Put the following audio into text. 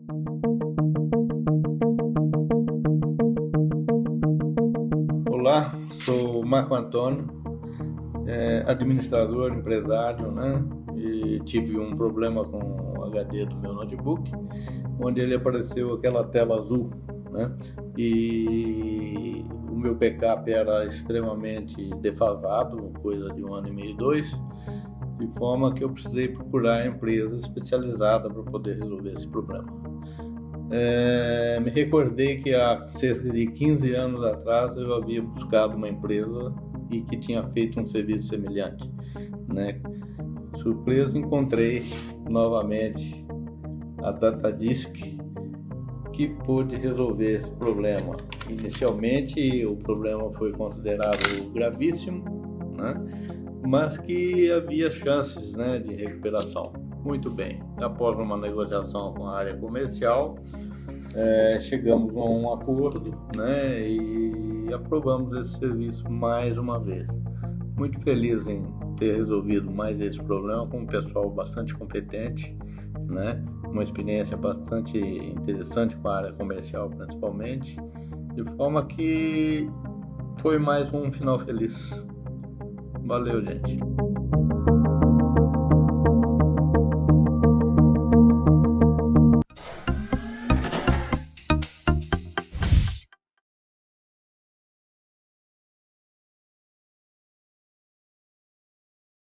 Olá, sou Marco Antônio, administrador, empresário, né? E tive um problema com o HD do meu notebook, onde ele apareceu aquela tela azul, né? E o meu backup era extremamente defasado, coisa de 1 ano e meio, 2, de forma que eu precisei procurar empresa especializada para poder resolver esse problema. Me recordei que há cerca de 15 anos atrás eu havia buscado uma empresa e que tinha feito um serviço semelhante, né? Surpreso, encontrei novamente a Datadisk, que pôde resolver esse problema. Inicialmente o problema foi considerado gravíssimo, né? Mas que havia chances, né, de recuperação. Muito bem, após uma negociação com a área comercial, chegamos a um acordo, né, e aprovamos esse serviço mais uma vez. Muito feliz em ter resolvido mais esse problema com um pessoal bastante competente, né, uma experiência bastante interessante com a área comercial principalmente, de forma que foi mais um final feliz. Valeu, gente.